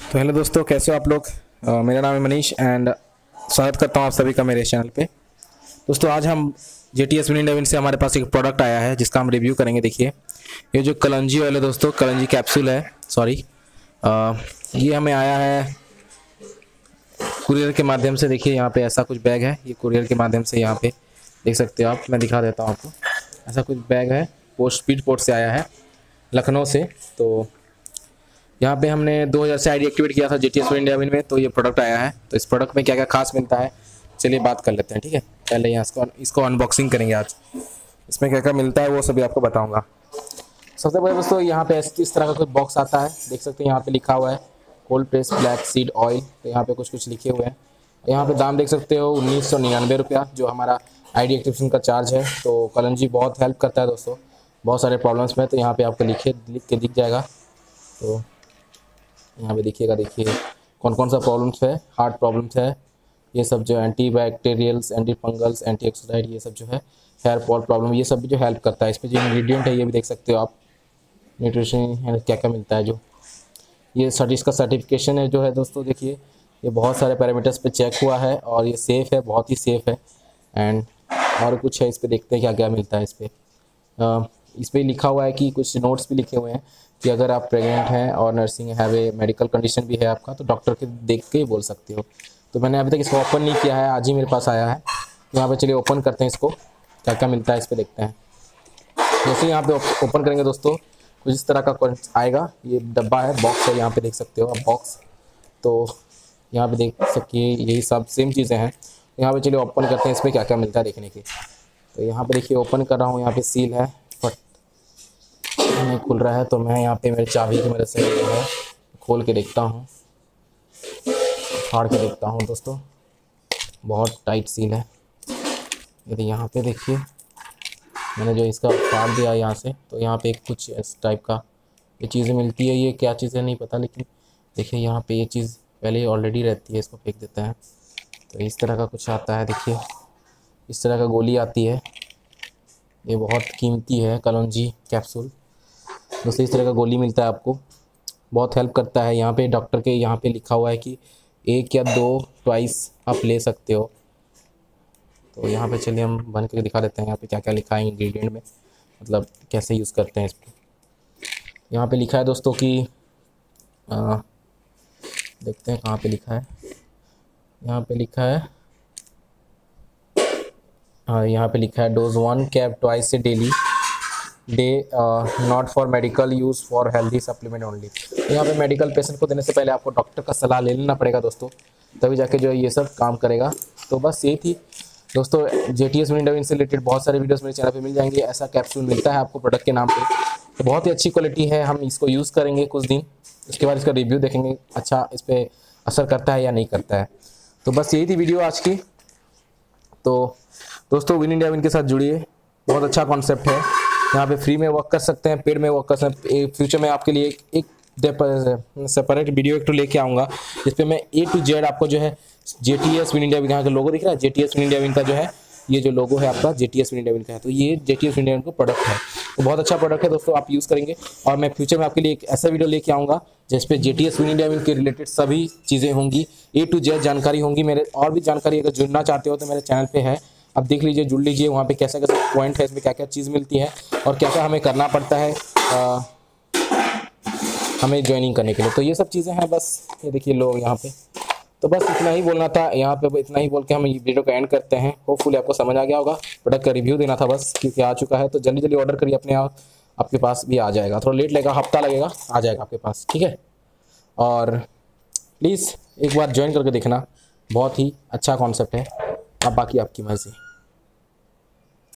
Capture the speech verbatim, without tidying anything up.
तो हेलो दोस्तों, कैसे हो आप लोग। अ, मेरा नाम है मनीष एंड स्वागत करता हूँ आप सभी का मेरे चैनल पे। दोस्तों आज हम J T S win India win से हमारे पास एक प्रोडक्ट आया है जिसका हम रिव्यू करेंगे। देखिए ये जो कलंजी ऑयल है दोस्तों, कलंजी कैप्सूल है, सॉरी ये हमें आया है कुरियर के माध्यम से। देखिए यहाँ पे ऐसा कुछ बैग है, ये कुरियर के माध्यम से यहाँ पे देख सकते हो आप। मैं दिखा देता हूँ आपको, ऐसा कुछ बैग है, पोस्ट स्पीड पोर्ट से आया है लखनऊ से। तो यहाँ पे हमने दो हज़ार से आईडी एक्टिवेट किया था J T S India win में, तो ये प्रोडक्ट आया है। तो इस प्रोडक्ट में क्या क्या खास मिलता है चलिए बात कर लेते हैं, ठीक है। पहले यहाँ इसको इसको अनबॉक्सिंग करेंगे आज, इसमें क्या क्या मिलता है वो सभी आपको बताऊँगा। सबसे पहले दोस्तों यहाँ पे इस तरह का कुछ बॉक्स आता है, देख सकते हैं यहाँ पे लिखा हुआ है cold press black seed oil. तो यहाँ पे कुछ कुछ लिखे हुए हैं। यहाँ पे दाम देख सकते हो उन्नीस सौ निन्यानवे रुपया, जो हमारा आईडी एक्टिवेशन का चार्ज है। तो कलंजी बहुत हेल्प करता है दोस्तों बहुत सारे प्रॉब्लम्स में। तो यहाँ पे आपको लिखे लिख के दिख जाएगा। तो यहाँ पे देखिएगा, देखिए कौन कौन सा प्रॉब्लम्स है, हार्ट प्रॉब्लम्स है, ये सब जो anti bacterials, anti fungals, anti oxidant, ये सब जो है हेयर फॉल प्रॉब्लम, ये सब भी जो हेल्प करता है। इसमें जो इंग्रेडिएंट है ये भी देख सकते हो आप, न्यूट्रिशन क्या क्या मिलता है। जो ये सर्टि इसका सर्टिफिकेशन है जो है दोस्तों, देखिए ये बहुत सारे पैरामीटर्स पे चेक हुआ है और ये सेफ़ है, बहुत ही सेफ़ है। एंड और कुछ है इस पर, देखते हैं क्या क्या मिलता है इस पर। इस पर लिखा हुआ है कि कुछ नोट्स भी लिखे हुए हैं कि अगर आप प्रेग्नेंट हैं और nursing have a medical condition भी है आपका, तो डॉक्टर के देख के ही बोल सकते हो। तो मैंने अभी तक इसको ओपन नहीं किया है, आज ही मेरे पास आया है। यहाँ पे चलिए ओपन करते हैं इसको, क्या क्या मिलता है इस पर देखते हैं। जैसे यहाँ पे ओपन करेंगे दोस्तों कुछ इस तरह का आएगा, ये डब्बा है, बॉक्स है, यहाँ पे देख सकते हो आप बॉक्स। तो यहाँ पे देख सकिए यही सब सेम चीज़ें हैं। यहाँ पे चलिए ओपन करते हैं, इसमें क्या क्या मिलता है देखने की। तो यहाँ पे देखिए ओपन कर रहा हूँ, यहाँ पे सील है, नहीं खुल रहा है। तो मैं यहाँ पे मेरे चाबी की मदद से जो है खोल के देखता हूँ, फाड़ के देखता हूँ दोस्तों। बहुत टाइट सील है। यदि यहाँ पे देखिए मैंने जो इसका फाड़ दिया यहाँ से, तो यहाँ पे कुछ इस टाइप का ये चीज़ें मिलती है। ये क्या चीज़ है नहीं पता, लेकिन देखिए यहाँ पे ये चीज़ पहले ऑलरेडी रहती है, इसको फेंक देता है। तो इस तरह का कुछ आता है, देखिए इस तरह का गोली आती है। ये बहुत कीमती है कलंजी कैप्सूल दोस्तों, इस तरह का गोली मिलता है आपको, बहुत हेल्प करता है। यहाँ पे डॉक्टर के यहाँ पे लिखा हुआ है कि एक या दो ट्वाइस आप ले सकते हो। तो यहाँ पे चलिए हम बन के दिखा देते हैं यहाँ पे क्या क्या लिखा है इंग्रेडिएंट में, मतलब कैसे यूज़ करते हैं इसको। यहाँ पे लिखा है दोस्तों कि आ, देखते हैं कहाँ पे लिखा है। यहाँ पे लिखा है हाँ, यहाँ पे लिखा है डोज वन कैप ट्वाइस से daily day, not for medical use, for healthy supplement only. तो यहाँ पे मेडिकल पेशेंट को देने से पहले आपको डॉक्टर का सलाह ले लेना पड़ेगा दोस्तों, तभी जाके जो है ये सब काम करेगा। तो बस ये थी दोस्तों, J T S win India win से रिलेटेड बहुत सारे वीडियोस मेरे चैनल पे मिल जाएंगे। ऐसा कैप्सूल मिलता है आपको प्रोडक्ट के नाम पे, तो बहुत ही अच्छी क्वालिटी है। हम इसको यूज़ करेंगे कुछ दिन, उसके बाद इसका रिव्यू देखेंगे अच्छा इस पर असर करता है या नहीं करता है। तो बस यही थी वीडियो आज की। तो दोस्तों विन इंडिया विन के साथ जुड़िए, बहुत अच्छा कॉन्सेप्ट है। यहाँ पे फ्री में वर्क कर सकते हैं, पेड में वर्क कर सकते हैं। फ्यूचर में आपके लिए एक, एक सेपरेट वीडियो एक तो लेके आऊँगा जिस पे मैं ए टू जेड आपको जो है J T S win India win, यहाँ का लोगो दिख रहा है, J T S win India win का जो है ये जो लोगो है आपका J T S win India win का है। तो ये J T S win India win का प्रोडक्ट है, तो बहुत अच्छा प्रोडक्ट है दोस्तों, आप यूज़ करेंगे। और मैं फ्यूचर में आपके लिए एक ऐसा वीडियो लेके आऊँगा जिस पे J T S win India win के रिलेटेड सभी चीज़ें होंगी, ए टू जेड जानकारी होंगी। मेरे और भी जानकारी अगर जुड़ना चाहते हो तो मेरे चैनल पे है, आप देख लीजिए, जुड़ लीजिए। वहाँ पे कैसा कैसा पॉइंट है, इसमें क्या क्या चीज़ मिलती है और क्या क्या हमें करना पड़ता है आ, हमें ज्वाइनिंग करने के लिए। तो ये सब चीज़ें हैं बस, ये देखिए लोग यहाँ पे। तो बस इतना ही बोलना था यहाँ पे, इतना ही बोल के हम ये वीडियो को एंड करते हैं। होपफुली आपको समझ आ गया होगा, प्रोडक्ट का रिव्यू देना था बस, क्योंकि आ चुका है। तो जल्दी जल्दी ऑर्डर करिए, अपने आप आपके पास भी आ जाएगा। थोड़ा लेट लगेगा, हफ्ता लगेगा, आ जाएगा आपके पास, ठीक है। और प्लीज़ एक बार ज्वाइन करके देखना, बहुत ही अच्छा कॉन्सेप्ट है। अब बाकी आपकी मर्ज़ी।